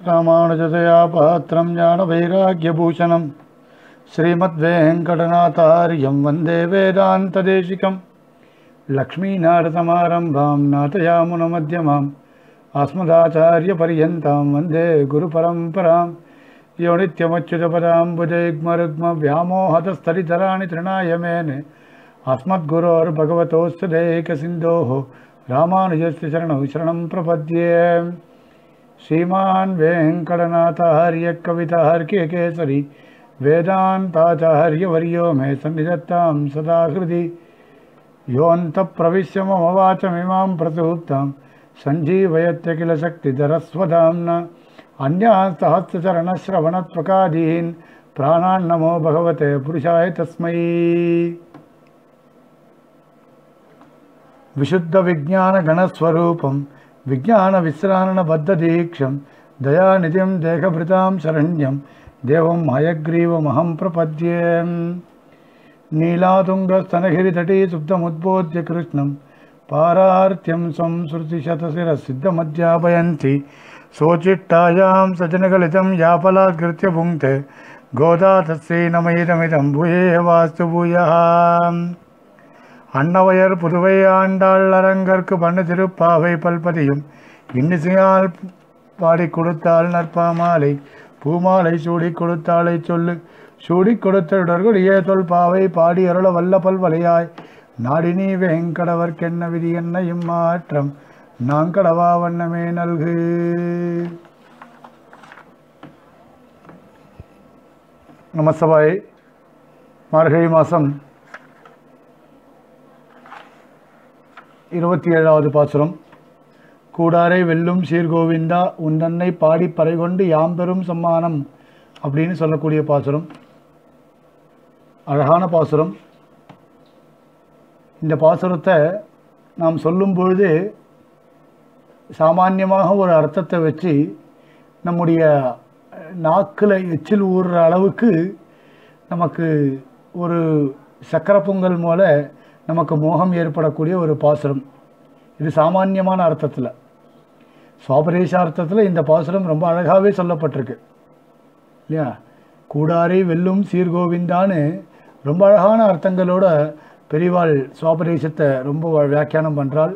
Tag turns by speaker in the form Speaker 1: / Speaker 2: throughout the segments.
Speaker 1: ராமானுஜதயா பாத்திரம் ஞான வைராக்கியபூஷணம் ஸ்ரீமத்வேங்கடநாதாரியம் வந்தே வேதாந்ததேசிகம் லக்ஷ்மீநாரதமாரம்பாம் நாதயாமுனமத்யமாம் அஸ்மதாச்சாரியபர்யந்தாம் வந்தே குருபரம்பராம் யோ நித்யமच्युतपदाम्बुजयुग्मरुग्म व्यामोहतस्थलितराणि तृणाय मेने अस्मद्गुरोर्भगवतोऽस्य दैकसिन्धोः रामानुजस्य चरणौ शरणं प्रपद्ये। श्रीमान् वेङ्कटनाथार्य कवितार्किकेसरी वेदान्ताचार्यवर्यो मे सन्निधत्तां सदा हृदि योऽन्तःप्रविश्य मम वाचमिमां प्रसूप्तां सञ्जीवयत्य किल शक्तिधरस्वधाम्ना अन्यास्तहस्रचरणश्रवणत्वकादीन् प्राणान्नमो भगवते पुरुषाय तस्मै। विशुद्धविज्ञानगणस्वरूपं विज्ञानविश्राणबद्धदीक्षं दयानिधिं देहभृतां शरण्यं देवं हयग्रीवमहं प्रपद्ये। नीलातुङ्गस्तनगिरितटे सुप्तमुद्बोध्य कृष्णं पारार्त्यं स्वं श्रुतिशतशिरसिद्धमध्यापयन्ति सोचिट्टायां सजनगलितं यापलात्कृत्य भुङ्क्ते गोदा तस्यै नमयिदमिदं भूये वास्तु भूयः। அன்னவையர் புதுவை ஆண்டாள் அரங்கற்கு பண்ணு திருப்பாவை பல்பதியும் இன்னிசையால் பாடி கொடுத்தாள் நற்பாமாலை பூமாலை சூடி கொடுத்தாளை சொல்லு சூடி கொடுத்தருடைய தொல்பாவை பாடி அருள வல்ல பல்வலையாய் நாடினி வேங்கடவர்க்கென்ன விதி என்ன இம்மாற்றம் நாங்கடவா வண்ணமே நல்கு. நமசபாய் மார்கழி மாதம் 27வது பாசுரம். கூடாரை வெல்லும் சீர்கோவிந்தா உந்தன்னை பாடி பறைகொண்டு யாம்பெரும் சம்மானம் அப்படின்னு சொல்லக்கூடிய பாசுரம். அழகான பாசுரம். இந்த பாசுரத்தை நாம் சொல்லும் பொழுது சாமான்யமாக ஒரு அர்த்தத்தை வச்சு நம்முடைய நாக்கில் எச்சில் ஊறுற அளவுக்கு நமக்கு ஒரு சக்கரை பொங்கல் போல நமக்கு மோகம் ஏற்படக்கூடிய ஒரு பாசுரம். இது சாமான்யமான அர்த்தத்தில். சுவாபதேச அர்த்தத்தில் இந்த பாசுரம் ரொம்ப அழகாகவே சொல்லப்பட்டிருக்கு இல்லையா. கூடாரை வெல்லும் சீர்கோவிந்தான்னு ரொம்ப அழகான அர்த்தங்களோட பெரியவாள் சுவாபதேசத்தை ரொம்ப வியாக்கியானம் பண்ணுறாள்.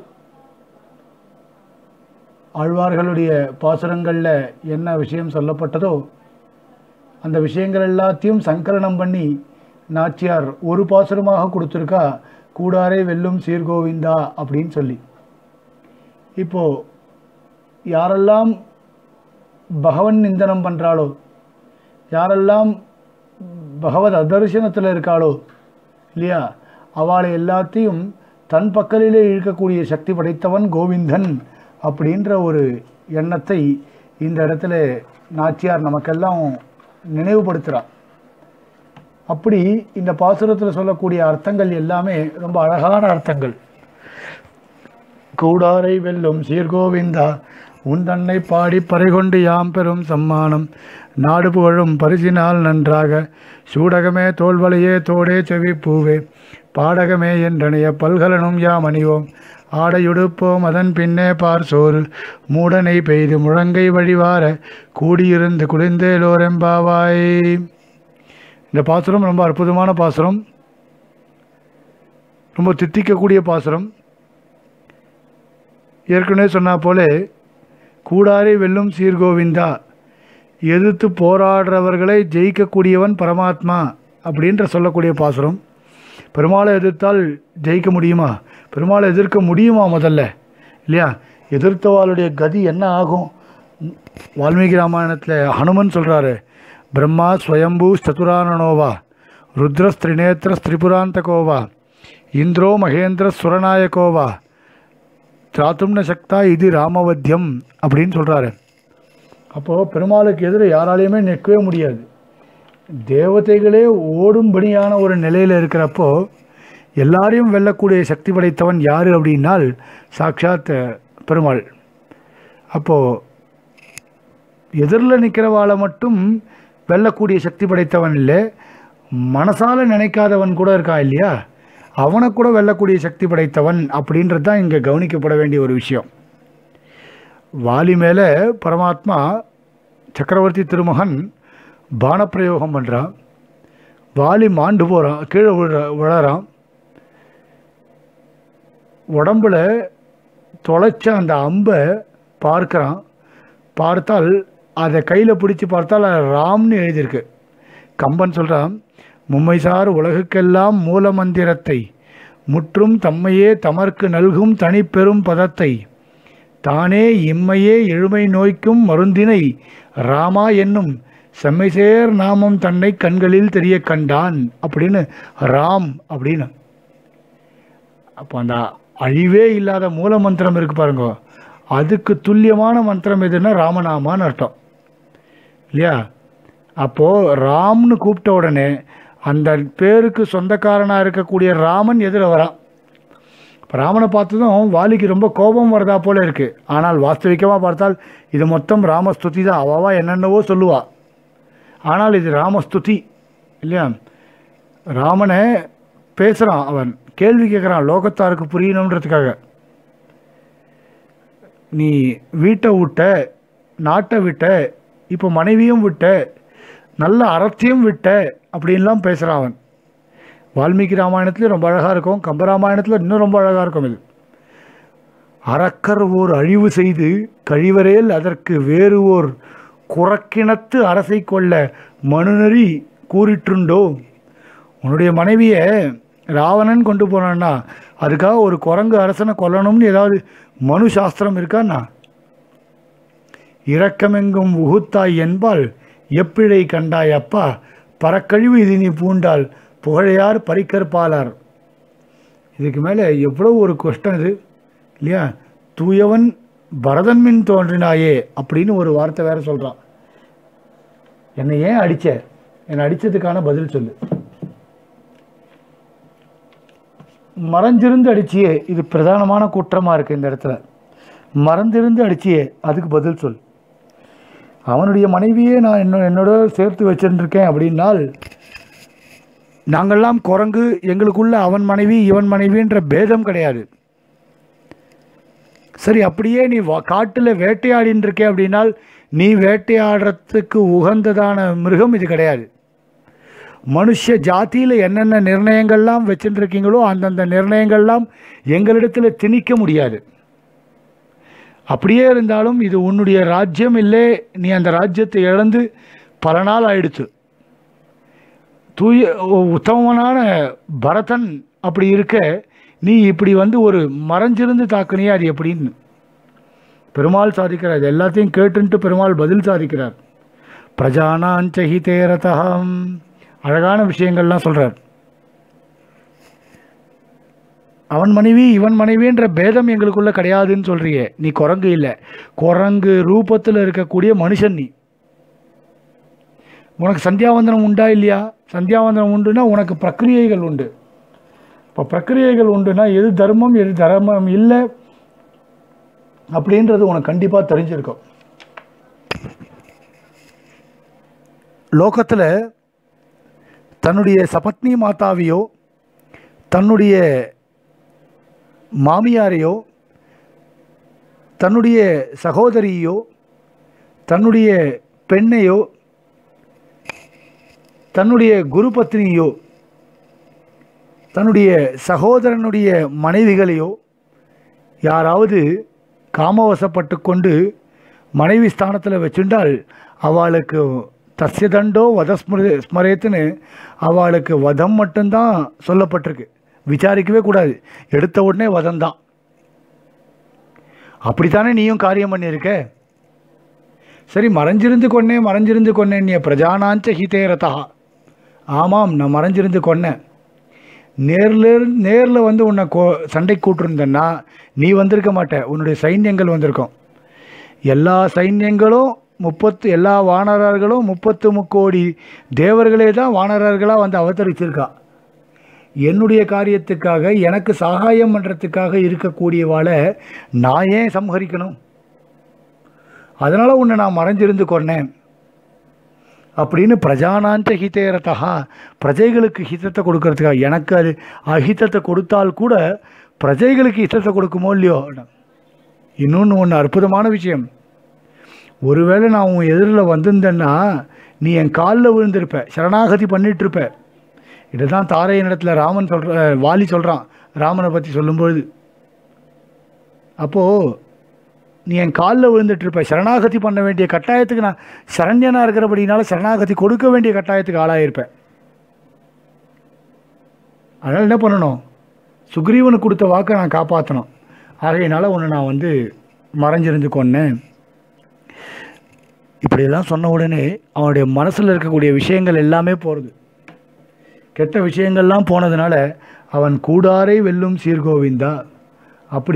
Speaker 1: ஆழ்வார்களுடைய பாசுரங்களில் என்ன விஷயம் சொல்லப்பட்டதோ அந்த விஷயங்கள் எல்லாத்தையும் சங்கலனம் பண்ணி நாச்சியார் ஒரு பாசுரமாக கொடுத்துருக்கா, கூடாரை வெல்லும் சீர்கோவிந்தா அப்படின்னு சொல்லி. இப்போது யாரெல்லாம் பகவன் நிந்தனம் பண்ணுறாளோ, யாரெல்லாம் பகவத் அதர்சனத்தில் இருக்காளோ இல்லையா, அவளை எல்லாத்தையும் தன் பக்கலிலே இழுக்கக்கூடிய சக்தி படைத்தவன் கோவிந்தன் அப்படின்ற ஒரு எண்ணத்தை இந்த இடத்துல நாச்சியார் நமக்கெல்லாம் நினைவுபடுத்துகிறார். அப்படி இந்த பாசுரத்தில் சொல்லக்கூடிய அர்த்தங்கள் எல்லாமே ரொம்ப அழகான அர்த்தங்கள். கூடாரை வெல்லும் சீர்கோவிந்தா உந்தன்னை பாடி பறைகொண்டு யாம் பெரும் சம்மானம் நாடு புகழும் பரிசினால் நன்றாக சூடகமே தோல்வளையே தோடே செவிப்பூவே பாடகமே என்றனைய பல்கலனும் யாம் அணிவோம் ஆடையுடுப்போம் அதன் பின்னே பார் சோறு மூடனை பெய்து முழங்கை வழிவார கூடியிருந்து குளிர்ந்தேலோரெம்பாவாய். இந்த பாசுரம் ரொம்ப அற்புதமான பாசுரம், ரொம்ப தித்திக்கக்கூடிய பாசுரம். ஏற்கனவே சொன்னா போல கூடாரை வெல்லும் சீர்கோவிந்தா, எதிர்த்து போராடுறவர்களை ஜெயிக்கக்கூடியவன் பரமாத்மா அப்படின்ற சொல்லக்கூடிய பாசுரம். பெருமாளை எதிர்த்தால் ஜெயிக்க முடியுமா? பெருமாளை எதிர்க்க முடியுமா முதல்ல இல்லையா? எதிர்த்தவாளுடைய கதி என்ன ஆகும்? வால்மீகி ராமாயணத்தில் ஹனுமன் சொல்கிறாரு, பிரம்மா ஸ்வயம்பூ சதுரானனோவா ருத்ரஸ்திரிநேத்திர ஸ்திரிபுராந்தகோவா இந்திரோ மகேந்திர சுரநாயகோவா திராத்தும்ன சக்தா இது ராமவத்தியம் அப்படின்னு சொல்கிறாரு. அப்போது பெருமாளுக்கு எதிர யாராலையுமே நிற்கவே முடியாது. தேவதைகளே ஓடும்படியான ஒரு நிலையில் இருக்கிறப்போ எல்லாரையும் வெல்லக்கூடிய சக்தி படைத்தவன் யார் அப்படின்னால் சாட்சாத் பெருமாள். அப்போது எதிரில் நிற்கிறவாளை மட்டும் வெல்லக்கூடிய சக்தி படைத்தவன் இல்லை, மனசால் நினைக்காதவன் கூட இருக்கான் இல்லையா, அவனை கூட வெல்லக்கூடிய சக்தி படைத்தவன் அப்படின்றது தான் இங்கே கவனிக்கப்பட வேண்டிய ஒரு விஷயம். வாலி மேலே பரமாத்மா சக்கரவர்த்தி திருமகன் பானப்பிரயோகம் பண்ணுறான். வாலி மாண்டு போகிறான், கீழே விழறான். உடம்புல தொலைச்ச அந்த அம்பை பார்க்குறான். பார்த்தால் அதை கையில் பிடிச்சி பார்த்தால் அது ராம்னு எழுதியிருக்கு. கம்பன் சொல்கிறான், மும்மைசார் உலகுக்கெல்லாம் மூல மந்திரத்தை முற்றும் தம்மையே தமர்க்கு நல்கும் தனிப்பெரும் பதத்தை தானே இம்மையே எழுமை நோய்க்கும் மருந்தினை ராமா என்னும் செம்மைசேர் நாமம் தன்னை கண்களில் தெரிய கண்டான் அப்படின்னு ராம் அப்படின்னு. அப்போ அந்த அழிவே இல்லாத மூல மந்திரம் இருக்கு பாருங்க, அதுக்கு துல்லியமான மந்திரம் எதுன்னா ராமநாமான்னு அர்த்தம் இல்லையா? அப்போது ராம்னு கூப்பிட்ட உடனே அந்த பேருக்கு சொந்தக்காரனாக இருக்கக்கூடிய ராமன் எதிர வரான். இப்போ ராமனை பார்த்ததும் வாலிக்கு ரொம்ப கோபம் வரதா போல இருக்குது. ஆனால் வாஸ்தவிகமாக பார்த்தால் இது மொத்தம் ராமஸ்துதி தான். அவாவா என்னென்னவோ சொல்லுவா, ஆனால் இது ராமஸ்துதி இல்லையா? ராமனை பேசுகிறான், அவன் கேள்வி கேட்குறான் லோகத்தாருக்கு புரியணுன்றதுக்காக. நீ வீட்டை விட்ட, நாட்டை விட்ட, இப்போ மனைவியும் விட்ட, நல்ல அறத்தையும் விட்ட அப்படின்லாம் பேசுகிறான் அவன். வால்மீகி ராமாயணத்துலேயும் ரொம்ப அழகாக இருக்கும், கம்பராமாயணத்தில் இன்னும் ரொம்ப அழகாக இருக்கும். இது அறக்கர் ஓர் அழிவு செய்து கழிவரேல் அதற்கு வேறு ஓர் குறக்கிணத்து அரசை கொள்ள மனுநெறி கூறிட்டுண்டோ. உன்னுடைய மனைவியை ராவணன் கொண்டு போனான்னா அதுக்காக ஒரு குரங்கு அரசனை கொல்லணும்னு ஏதாவது மனு சாஸ்திரம் இருக்கான்னா? இரக்கமெங்கும் உகுத்தாய் என்பால் எப்பிழை கண்டாய் அப்பா பறக்கழிவு இது நீ பூண்டால் புகழையார் பறிக்கற்பாலார். இதுக்கு மேலே எவ்வளோ ஒரு கஷ்டம் இது இல்லையா? தூயவன் பரதன் மின் தோன்றினாயே அப்படின்னு ஒரு வார்த்தை வேற சொல்கிறான். என்னை ஏன் அடித்த, என்னை அடித்ததுக்கான பதில் சொல்லு. மறைஞ்சிருந்து அடிச்சியே, இது பிரதானமான குற்றமாக இருக்குது இந்த இடத்துல. மறந்திருந்து அடிச்சியே, அதுக்கு பதில் சொல். அவனுடைய மனைவியே நான் என்னோட சேர்த்து வச்சுருக்கேன் அப்படின்னால் நாங்கள்லாம் குரங்கு, எங்களுக்குள்ள அவன் மனைவி இவன் மனைவின்ற பேதம் கிடையாது. சரி, அப்படியே நீ காட்டில் வேட்டையாடின்னு இருக்கே அப்படின்னால் நீ வேட்டையாடுறதுக்கு உகந்ததான மிருகம் இது கிடையாது. மனுஷ ஜாத்தியில் என்னென்ன நிர்ணயங்கள்லாம் வச்சுருக்கீங்களோ அந்தந்த நிர்ணயங்கள்லாம் எங்களிடத்தில் திணிக்க முடியாது. அப்படியே இருந்தாலும் இது உன்னுடைய ராஜ்யம் இல்லை, நீ அந்த ராஜ்யத்தை இழந்து பல நாள் ஆயிடுச்சு. உத்தமனான பரதன் அப்படி இருக்க நீ இப்படி வந்து ஒரு மறைஞ்சிருந்து தாக்குனியே, அது எப்படின்னு பெருமாள் சாதிக்கிறார். இது எல்லாத்தையும் கேட்டுன்ட்டு பெருமாள் பதில் சாதிக்கிறார். பிரஜானாஞ்சஹிதே ரதஹம், அழகான விஷயங்கள்லாம் சொல்கிறார். அவன் மனைவி இவன் மனைவின்ற பேதம் எங்களுக்குள்ள கிடையாதுன்னு சொல்றியே, நீ குரங்கு இல்லை, குரங்கு ரூபத்தில் இருக்கக்கூடிய மனுஷன் நீ. உனக்கு சந்தியாவந்தனம் உண்டா இல்லையா? சந்தியாவந்தனம் உண்டுன்னா உனக்கு பிரக்கிரியைகள் உண்டு. இப்போ பிரக்கிரியைகள் உண்டுன்னா எது தர்மம் எது தர்மம் இல்லை அப்படின்றது உனக்கு கண்டிப்பாக தெரிஞ்சிருக்கும். லோகத்தில் தன்னுடைய சபத்னி மாதாவையோ தன்னுடைய மாமியாரையோ தன்னுடைய சகோதரியோ தன்னுடைய பெண்ணையோ தன்னுடைய குரு பத்னியோ தன்னுடைய சகோதரனுடைய மனைவிகளையோ யாராவது காமவசப்பட்டு கொண்டு மனைவி ஸ்தானத்தில் வச்சுட்டால் அவளுக்கு தஸ்ய தண்டோ ஸ்மரேத்துன்னு அவளுக்கு வதம் மட்டும்தான் சொல்லப்பட்டிருக்கு. விசாரிக்கவே கூடாது, எடுத்த உடனே வதம்தான். அப்படித்தானே நீயும் காரியம் பண்ணியிருக்க. சரி, மறைஞ்சிருந்து கொன்னேன் நீ பிரஜானாஞ்ச ஹிதேரதா. ஆமாம், நான் மறைஞ்சிருந்து கொன்னேன். நேரில் வந்து உன்னை சண்டை கூட்டிருந்தேன்னா நீ வந்திருக்க மாட்ட, உன்னுடைய சைன்யங்கள் வந்திருக்கும். எல்லா சைன்யங்களும் எல்லா வானரர்களும் 33 கோடி தேவர்களே தான் வானரர்களாக வந்து அவதரிச்சிருக்கா. என்னுடைய காரியத்துக்காக எனக்கு சகாயம் பண்ணுறதுக்காக இருக்கக்கூடியவாளை நான் ஏன் சம்ஹரிக்கணும்? அதனால் உன்னை நான் மறைஞ்சிருந்து கொன்னேன் அப்படின்னு பிரஜானாஞ்ச ஹிதேரதா, பிரஜைகளுக்கு ஹிதத்தை கொடுக்கறதுக்காக. எனக்கு அது அஹிதத்தை கொடுத்தால் கூட பிரஜைகளுக்கு ஹிதத்தை கொடுக்குமோ இல்லையோ. இன்னொன்று அற்புதமான விஷயம், ஒருவேளை நான் உன் எதிரில் வந்திருந்தேன்னா நீ என் காலில் விழுந்திருப்ப, சரணாகதி பண்ணிகிட்ருப்ப. இதை தான் தாரையின் இடத்துல ராமன் வாலி சொல்கிறான் ராமனை பற்றி சொல்லும்பொழுது. அப்போது நீ என் காலில் விழுந்துட்டுருப்ப, சரணாகதி பண்ண வேண்டிய கட்டாயத்துக்கு நான் சரண்யனாக இருக்கிறபடினால சரணாகதி கொடுக்க வேண்டிய கட்டாயத்துக்கு ஆளாயிருப்பேன். அதனால் என்ன பண்ணணும், சுக்ரீவனுக்கு கொடுத்த வாக்கை நான் காப்பாற்றணும். ஆகையினால உன்னை நான் மறைஞ்சிருந்து கொன்னேன். இப்படியெல்லாம் சொன்ன உடனே அவனுடைய மனசில் இருக்கக்கூடிய விஷயங்கள் எல்லாமே போகிறது. கெட்ட விஷயங்கள்லாம் போனதுனால அவன் கூடாரை வெல்லும் சீர்கோவிந்தா. அப்படி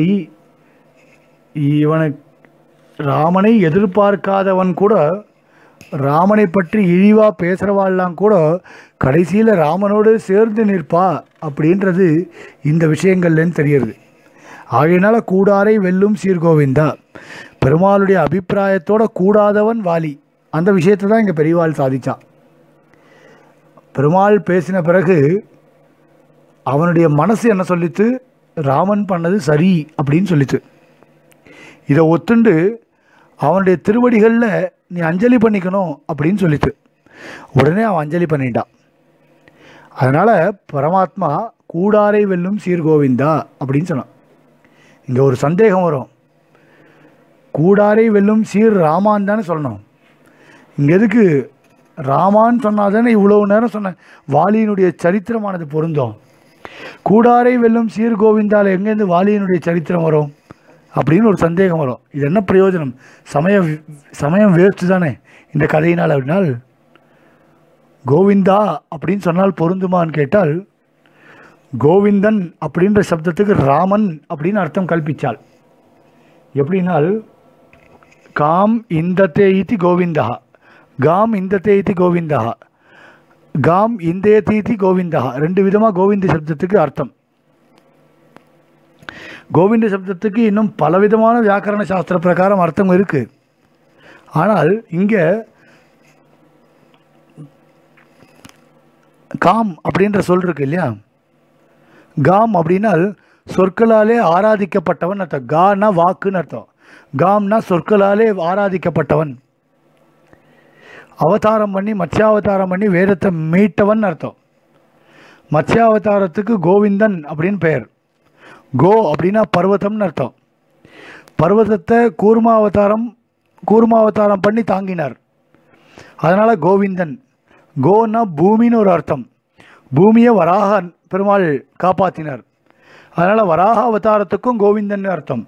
Speaker 1: இவனை ராமனை எதிர்பார்க்காதவன் கூட ராமனை பற்றி இழிவாக பேசுகிறவாள்லாம் கூட கடைசியில் ராமனோடு சேர்ந்து நிற்பா அப்படின்றது இந்த விஷயங்கள்லேருந்து தெரிகிறது. ஆகையினால கூடாரை வெல்லும் சீர்கோவிந்தா, பெருமாளுடைய அபிப்பிராயத்தோட கூடாதவன் வாலி. அந்த விஷயத்தை தான் இங்கே பெரியவாள் சாதித்தான். பெருமாள் பேசின பிறகு அவனுடைய மனசு என்ன சொல்லித்து, ராமன் பண்ணது சரி அப்படின்னு சொல்லித்து. இதை ஒத்துண்டு அவனுடைய திருவடிகளில் நீ அஞ்சலி பண்ணிக்கணும் அப்படின்னு சொல்லித்து. உடனே அவன் அஞ்சலி பண்ணிட்டான். அதனால் பரமாத்மா கூடாரை வெல்லும் சீர்கோவிந்தா அப்படின்னு சொன்னான். இங்கே ஒரு சந்தேகம் வரும், கூடாரை வெல்லும் சீர் ராமான் தானே சொல்லணும். இங்கே எதுக்கு ராமான்னு சொன்னால் தானே இவ்வளோ நேரம் சொன்ன வாலியினுடைய சரித்திரமானது பொருந்தும். கூடாரை வெல்லும் சீர் கோவிந்தால் எங்கேருந்து வாலியினுடைய சரித்திரம் வரும் அப்படின்னு ஒரு சந்தேகம் வரும். இது என்ன பிரயோஜனம், சமயம் வேஸ்ட்டு தானே இந்த கதையினால். அப்படின்னால் கோவிந்தா அப்படின்னு சொன்னால் பொருந்துமான்னு கேட்டால், கோவிந்தன் அப்படின்ற சப்தத்துக்கு ராமன் அப்படின்னு அர்த்தம் கல்பிச்சாள். எப்படின்னால் காம் இந்தத்தே இதி கோவிந்தா, காம் இந்தத்தே இதி கோவிந்தா, காம் இந்தேதி இதி கோவிந்தா. ரெண்டு விதமாக கோவிந்த சப்தத்துக்கு அர்த்தம். கோவிந்த சப்தத்துக்கு இன்னும் பலவிதமான வியாக்கரண சாஸ்திர பிரகாரம் அர்த்தம் இருக்குது. ஆனால் இங்கே காம் அப்படின்ற சொல் இருக்கு இல்லையா, காம் அப்படின்னால் சொற்களாலே ஆராதிக்கப்பட்டவன் அர்த்தம். கானா வாக்குன்னு அர்த்தம், காம்னா சொற்களாலே ஆராதிக்கப்பட்டவன். அவதாரம் பண்ணி மத்ஸ்யாவதாரம் பண்ணி வேதத்தை மீட்டவன் அர்த்தம். மத்ஸ்யாவதாரத்துக்கு கோவிந்தன் அப்படின்னு பெயர். கோ அப்படின்னா பர்வதம்னு அர்த்தம். பர்வதத்தை கூர்மாவதாரம் பண்ணி தாங்கினார், அதனால் கோவிந்தன். கோன்னா பூமின்னு ஒரு அர்த்தம். பூமியை வராக பெருமாள் காப்பாற்றினார், அதனால் வராக அவதாரத்துக்கும் கோவிந்தன் அர்த்தம்.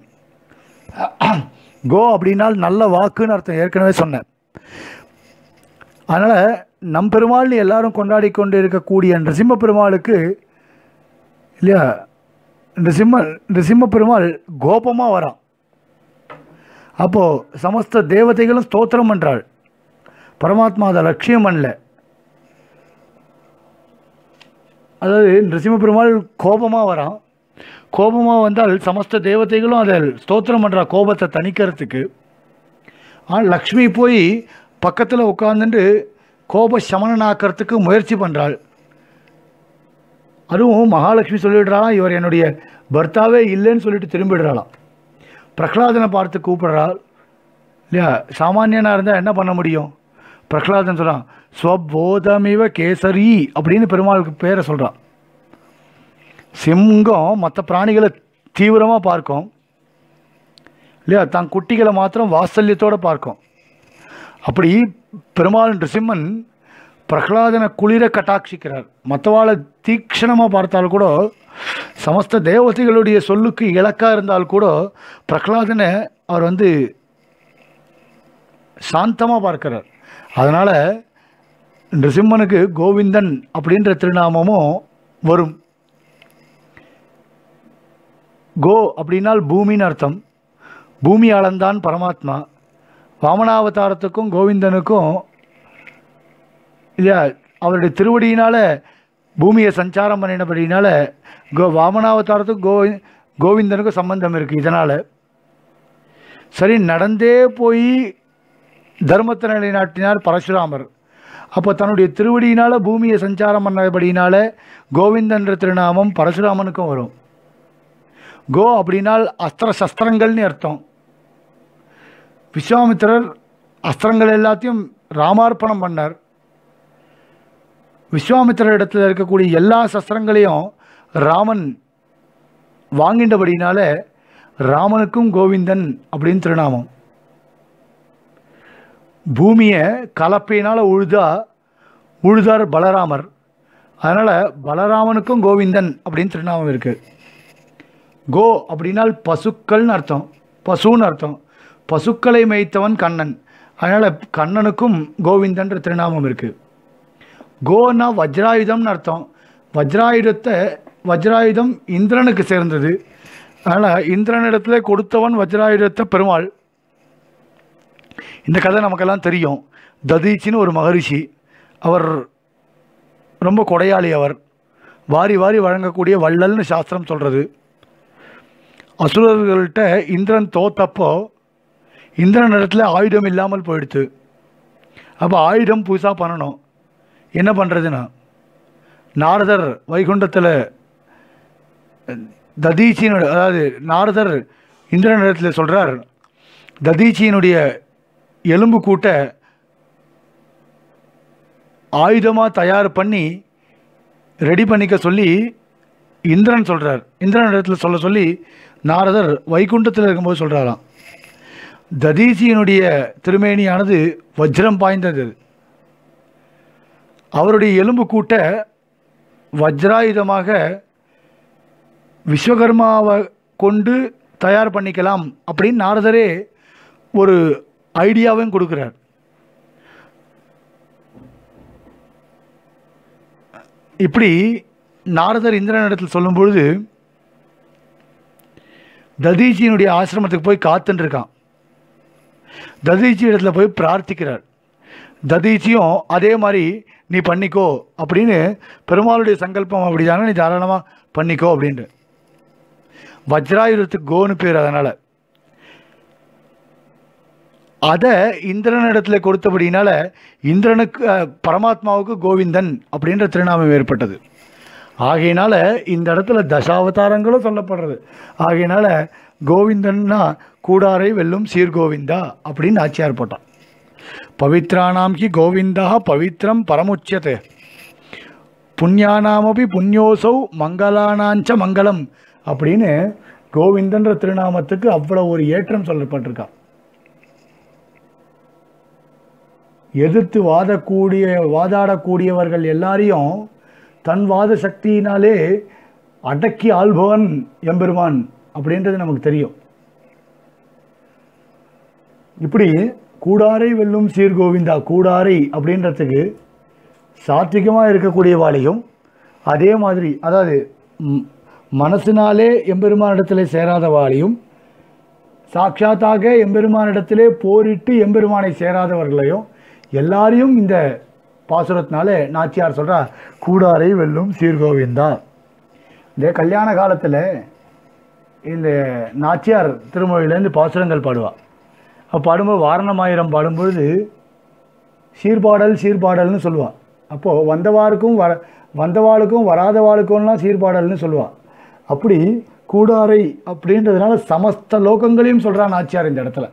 Speaker 1: கோ அப்படின்னால் நல்ல வாக்குன்னு அர்த்தம், ஏற்கனவே சொன்னேன். அதனால் நம் பெருமாள்னு எல்லாரும் கொண்டாடி கொண்டு இருக்கக்கூடிய நிருசிம்ம பெருமாளுக்கு இல்லையா, நிருசிம்ம பெருமாள் கோபமாக வரான். அப்போது சமஸ்த தேவதைகளும் ஸ்தோத்திரம் பண்ணுறாள். பரமாத்மா அதை லட்சியம் பண்ணல. அதாவது நிருசிம்ம பெருமாள் கோபமாக வரான். கோபமாக வந்தால் சமஸ்த தேவதைகளும் அதை ஸ்தோத்திரம் பண்ணுறா கோபத்தை தணிக்கிறதுக்கு. ஆனால் லக்ஷ்மி போய் பக்கத்தில் உட்காந்துட்டு கோப சமனனாக்கிறதுக்கு முயற்சி பண்ணுறாள். அதுவும் மகாலட்சுமி சொல்லிடுறாளாம், இவர் என்னுடைய பர்த்தாவே இல்லைன்னு சொல்லிட்டு திரும்பிடுறாளாம். பிரகலாதனை பார்த்து கூப்பிடுறாள் இல்லையா. சாமானியனாக இருந்தால் என்ன பண்ண முடியும், பிரகலாதன் சொல்கிறான் ஸ்வபோதமிவ கேசரி அப்படின்னு பெருமாளுக்கு பேரை சொல்கிறான். சிங்கம் மற்ற பிராணிகளை தீவிரமாக பார்க்கும் இல்லையா, தான் குட்டிகளை மாத்திரம் வாத்சல்யத்தோடு பார்க்கும். அப்படி பெருமாள் நிருசிம்மன் பிரகலாதனை குளிர கட்டாட்சிக்கிறார். மற்றவாளை தீக்ஷணமாக பார்த்தால் கூட, சமஸ்த தேவதைகளுடைய சொல்லுக்கு இலக்காக இருந்தால் கூட பிரகலாதனை அவர் சாந்தமாக பார்க்கிறார். அதனால் நிருசிம்மனுக்கு கோவிந்தன் அப்படின்ற திருநாமமும் வரும். கோ அப்படின்னால் பூமின்னு அர்த்தம். பூமி அளந்தான் பரமாத்மா. வாமனாவதாரத்துக்கும் கோவிந்தனுக்கும் இல்லையா, அவருடைய திருவடியினால் பூமியை சஞ்சாரம் பண்ணினபடினால வாமனாவதாரத்துக்கும் கோவிந்தனுக்கும் சம்பந்தம் இருக்குது. இதனால் சரி, நடந்தே போய் தர்மத்தை நிலைநாட்டினார் பரசுராமர். அப்போ தன்னுடைய திருவடியினால் பூமியை சஞ்சாரம் பண்ணபடினால கோவிந்தன்ற திருநாமம் பரசுராமனுக்கும் வரும். கோ அப்படின்னால் அஸ்திர சஸ்திரங்கள்னு அர்த்தம். விஸ்வாமித்திரர் அஸ்திரங்கள் எல்லாத்தையும் ராமார்ப்பணம் பண்ணார். விஸ்வாமித்திர இடத்துல இருக்கக்கூடிய எல்லா சஸ்திரங்களையும் ராமன் வாங்கின்றபடினால ராமனுக்கும் கோவிந்தன் அப்படின்னு திருநாமம். பூமியை கலப்பையினால் உழுதார் பலராமர். அதனால் பலராமனுக்கும் கோவிந்தன் அப்படின்னு திருநாமம் இருக்குது. கோ அப்படின்னால் பசுக்கள்னு அர்த்தம், பசுன்னு அர்த்தம். பசுக்களை மேய்த்தவன் கண்ணன். அதனால் கண்ணனுக்கும் கோவிந்தன்ற திருநாமம் இருக்குது. கோன்னா வஜ்ராயுதம்னு அர்த்தம். வஜ்ராயுதம் இந்திரனுக்கு சேர்ந்தது. அதனால் இந்திரனிடத்தில் கொடுத்தவன் வஜ்ராயுதத்தை பெருமாள். இந்த கதை நமக்கெல்லாம் தெரியும். ததீச்சின்னு ஒரு மகரிஷி, அவர் ரொம்ப கொடையாளி. அவர் வாரி வாரி வழங்கக்கூடிய வள்ளல்னு சாஸ்திரம் சொல்கிறது. அசுரர்கள்ட்ட இந்திரன் தோத்தப்போ இந்திரன் இடத்துல ஆயுதம் இல்லாமல் போயிடுத்து. அப்போ ஆயுதம் புதுசாக பண்ணணும். என்ன பண்ணுறதுன்னா, நாரதர் வைகுண்டத்தில் ததீச்சியினுடைய, அதாவது நாரதர் இந்திரன் இடத்துல சொல்கிறார், ததீச்சியினுடைய எலும்பு கூட்ட ஆயுதமாக தயார் பண்ணி ரெடி பண்ணிக்க சொல்லி இந்திரன் சொல்கிறார். இந்திரன் இடத்துல சொல்லி நாரதர் வைகுண்டத்தில் இருக்கும்போது சொல்கிறாராம். ததீசியினுடைய திருமேனியானது வஜ்ரம் பாய்ந்தது. அவருடைய எலும்பு கூட்ட வஜ்ராயுதமாக விஸ்வகர்மாவை கொண்டு தயார் பண்ணிக்கலாம் அப்படின்னு நாரதரே ஒரு ஐடியாவையும் கொடுக்குறார். இப்படி நாரதர் இந்திரனிடத்தில் சொல்லும் பொழுது ததீச்சியினுடைய ஆசிரமத்துக்கு போய் காத்துருக்கான். ததீச்சி இடத்துல போய் பிரார்த்திக்கிறார். ததீச்சியும் அதே மாதிரி நீ பண்ணிக்கோ அப்படின்னு, பெருமாளுடைய சங்கல்பம் அப்படிதானே, நீ தாராளமாக பண்ணிக்கோ அப்படின்ட்டு. வஜ்ராயுதத்துக்கு கோன்னு பேர். அதனால் அதை இந்திரனிடத்தில் கொடுத்தபடினால இந்திரனுக்கு, பரமாத்மாவுக்கு கோவிந்தன் அப்படின்ற திருநாமம் ஏற்பட்டது. ஆகையினால இந்த இடத்துல தசாவதாரங்களும் சொல்லப்படுறது. ஆகையினால கோவிந்தன்னா கூடாரை வெல்லும் சீர்கோவிந்தா அப்படின்னு ஆச்சியார் போட்டான். பவித்ராணாம் ஹி கோவிந்தா பவித்ரம் பரமுச்சியதே புண்ணியானாமபி புண்ணியோசௌ மங்களானாஞ்ச மங்களம் அப்படின்னு கோவிந்தன்ற திருநாமத்துக்கு அவ்வளோ ஒரு ஏற்றம் சொல்லப்பட்டிருக்கா. எதிர்த்து வாதாடக்கூடியவர்கள் எல்லாரையும் தன் வாத சக்தியினாலே அடக்கி ஆள்பவன் எம்பெருமான் அப்படின்றது நமக்கு தெரியும். இப்படி கூடாரை வெல்லும் சீர்கோவிந்தா, கூடாரை அப்படின்றதுக்கு சாத்விகமாக இருக்கக்கூடியவாளையும், அதே மாதிரி அதாவது மனசினாலே எம்பெருமானிடத்திலே சேராதவாளையும், சாட்சாத்தாக எம்பெருமானிடத்திலே போரிட்டு எம்பெருமானை சேராதவர்களையும் எல்லாரையும் இந்த பாசுரத்தினால நாச்சியார் சொல்கிறா கூடாரை வெல்லும் சீர்கோவிந்தா. இந்த கல்யாண காலத்தில் இந்த நாச்சியார் திருமொழியிலேருந்து பாசுரங்கள் பாடுவாள். பாடும்போது வாரணமாயிரம் பாடும்பொழுது சீர்பாடல்னு சொல்லுவாள். அப்போது வந்தவாளுக்கும் வராதவாளுக்கும்லாம் சீர்பாடல்னு சொல்லுவாள். அப்படி கூடாரை அப்படின்றதுனால சமஸ்த லோகங்களையும் சொல்கிறான் நாச்சியார் இந்த இடத்துல.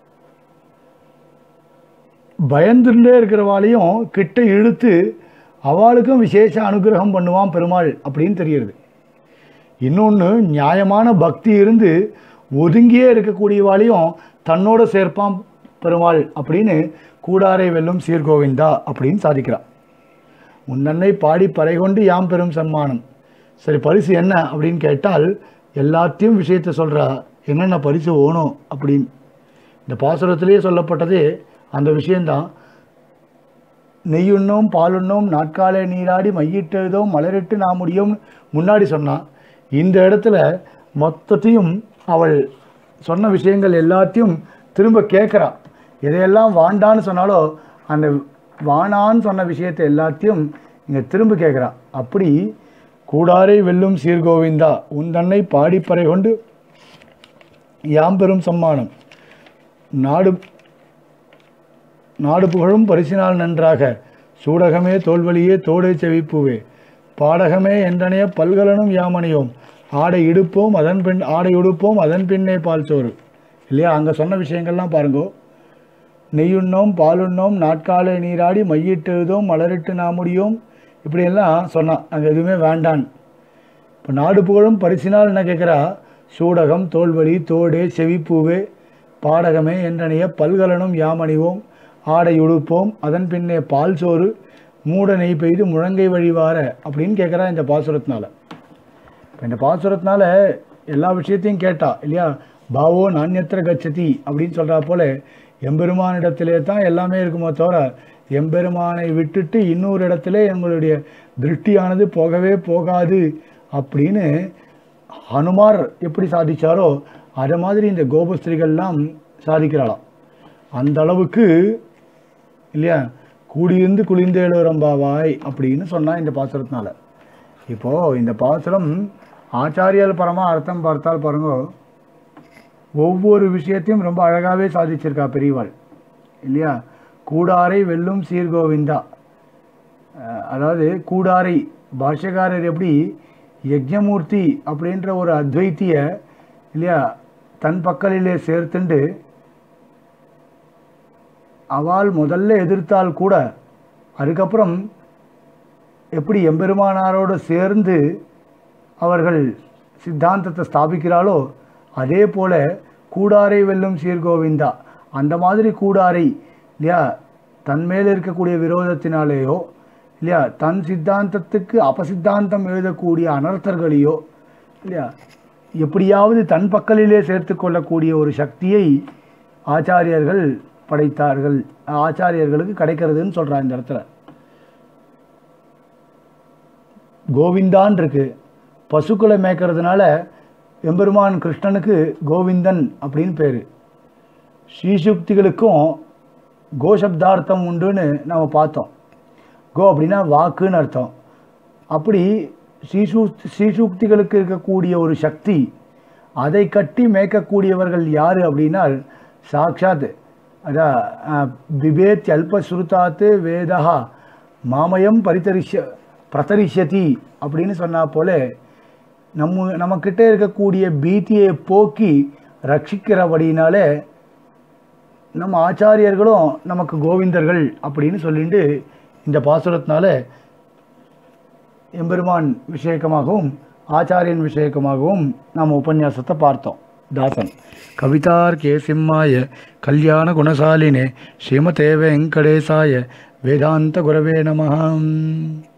Speaker 1: பயந்துட்டே இருக்கிறவாளையும் கிட்ட இழுத்து அவளுக்கும் விசேஷ அனுகிரகம் பண்ணுவான் பெருமாள் அப்படின்னு தெரியுது. இன்னொன்று, நியாயமான பக்தி இருந்து ஒதுங்கியே இருக்கக்கூடியவாளையும் தன்னோட சேர்ப்பான் பெருமாள் அப்படின்னு கூடாரை வெல்லும் சீர்கோவிந்தா அப்படின்னு சாதிக்கிறான். முன்னன்னை பாடி பறை கொண்டு யாம் பெரும் சன்மானம். சரி, பரிசு என்ன அப்படின்னு கேட்டால் எல்லாத்தையும் விஷயத்தை சொல்கிறா. என்னென்ன பரிசு ஓணும் அப்படின்னு இந்த பாசுரத்திலேயே சொல்லப்பட்டதே அந்த விஷயந்தான். நெய்யுண்ணோம் பாலுண்ணோம் நாட்காலே நீராடி மையிட்டெழுதோம் மலரிட்டு நாம் முடியும் முன்னாடி சொன்னான். இந்த இடத்துல மொத்தத்தையும் அவள் சொன்ன விஷயங்கள் எல்லாத்தையும் திரும்ப கேட்குறா. எதையெல்லாம் வாண்டான்னு சொன்னாலோ அந்த வானான்னு சொன்ன விஷயத்தை எல்லாத்தையும் இங்கே திரும்ப கேட்குறா. அப்படி கூடாரை வெல்லும் சீர்கோவிந்தா உந்தன்னை பாடிப்பறை கொண்டு யாம் பெரும் சம்மானம் நாடு புகழும் பரிசினால் நன்றாக சூடகமே தோல்வழியே தோடை செவிப்பூவே பாடகமே என்றனைய பல்கலனும் யாமணியோம் ஆடை உடுப்போம் அதன் பின்னே பால் சோறு. இல்லையா? அங்கே சொன்ன விஷயங்கள்லாம் பாருங்கோ. நெய்யுண்ணோம் பாலுண்ணோம் நாட்காலை நீராடி மையிட்டு எழுதோம் மலரிட்டு நாமுடியோம் இப்படியெல்லாம் சொன்னான். அங்கே எதுவுமே வேண்டான். இப்போ நாடு புகழும் பரிசினால் என்ன கேட்குறா, சூடகம் தோல்வழி தோடே செவிப்பூவே பாடகமே என்றனைய பல்கலனும் யாமணிவோம் ஆடை உடுப்போம் அதன் பின்னே பால் சோறு மூட நெய் பெய்து முழங்கை வழிவார அப்படின்னு கேட்குறா இந்த பாசுரத்தினால. இப்போ இந்த பாசுரத்தினால எல்லா விஷயத்தையும் கேட்டா இல்லையா. பாவோ நாண்யத்திர கச்சதி அப்படின்னு சொல்கிறா போல எம்பெருமானிடத்திலே தான் எல்லாமே இருக்குமோ தவிர எம்பெருமானை விட்டுட்டு இன்னொரு இடத்துல எங்களுடைய திருஷ்டியானது போகவே போகாது அப்படின்னு ஹனுமார் எப்படி சாதிச்சாரோ அது மாதிரி இந்த கோபஸ்திரிகள்லாம் சாதிக்கிறாளாம். அந்த அளவுக்கு இல்லையா கூடியிருந்து குளிந்தேழுரம்பாவாய் அப்படின்னு சொன்னால் இந்த பாசுரத்தினால. இப்போது இந்த பாசுரம் ஆச்சாரியல் பரமாக அர்த்தம் பார்த்தால் பாருங்க, ஒவ்வொரு விஷயத்தையும் ரொம்ப அழகாகவே சாதிச்சிருக்கா பெரியவாள் இல்லையா. கூடாரை வெல்லும் சீர்கோவிந்தா, அதாவது கூடாரை பாஷ்யக்காரர் எப்படி யஜ்ஞமூர்த்தி அப்படின்ற ஒரு அத்வைத்திய இல்லையா தன் பக்கலிலே சேர்த்துண்டு அவள் முதல்ல எதிர்த்தால் கூட அதுக்கப்புறம் எப்படி எம்பெருமானாரோடு சேர்ந்து அவர்கள் சித்தாந்தத்தை ஸ்தாபிக்கிறாளோ அதே போல கூடாரை வெல்லும் சீர்கோவிந்தா அந்த மாதிரி கூடாரை இல்லையா தன் மேல் இருக்கக்கூடிய விரோதத்தினாலேயோ இல்லையா தன் சித்தாந்தத்துக்கு அபசித்தாந்தம் எழுதக்கூடிய அனர்த்தர்களையோ இல்லையா எப்படியாவது தன் பக்கலிலே சேர்த்து கொள்ளக்கூடிய ஒரு சக்தியை ஆச்சாரியர்கள் படைத்தார்கள், ஆச்சாரியர்களுக்கு கிடைக்கிறதுன்னு சொல்கிறான். இந்த இடத்துல கோவிந்தான் இருக்கு. பசுக்களை மேய்க்கிறதுனால எம்பெருமான் கிருஷ்ணனுக்கு கோவிந்தன் அப்படின்னு பேர். ஸ்ரீசுக்திகளுக்கும் கோசப்தார்த்தம் உண்டுன்னு நம்ம பார்த்தோம். கோ அப்படின்னா வாக்குன்னு அர்த்தம். அப்படி ஸ்ரீசூக்திகளுக்கு இருக்கக்கூடிய ஒரு சக்தி, அதை கட்டி மேய்க்கக்கூடியவர்கள் யார் அப்படின்னா சாட்சாத் அதான் பிபேத் அல்பஸ்ருதாத்து வேதா மாமயம் பிரதரிஷ்யதி அப்படின்னு சொன்னா போல நம்மக்கிட்ட இருக்கக்கூடிய பீதியை போக்கி ரட்சிக்கிறபடினாலே நம்ம ஆச்சாரியர்களும் நமக்கு கோவிந்தர்கள் அப்படின்னு சொல்லிட்டு இந்த பாசுரத்தினால எம்பெருமான் விஷயக்கமாகவும் ஆச்சாரியன் விஷயக்கமாகவும் நாம் உபன்யாசத்தை பார்த்தோம். தாசன் கவிதார்க்கே சிம்மாய கல்யாண குணசாலினே ஸ்ரீமதே வெங்கடேசாய வேதாந்த குரவே நமஹ.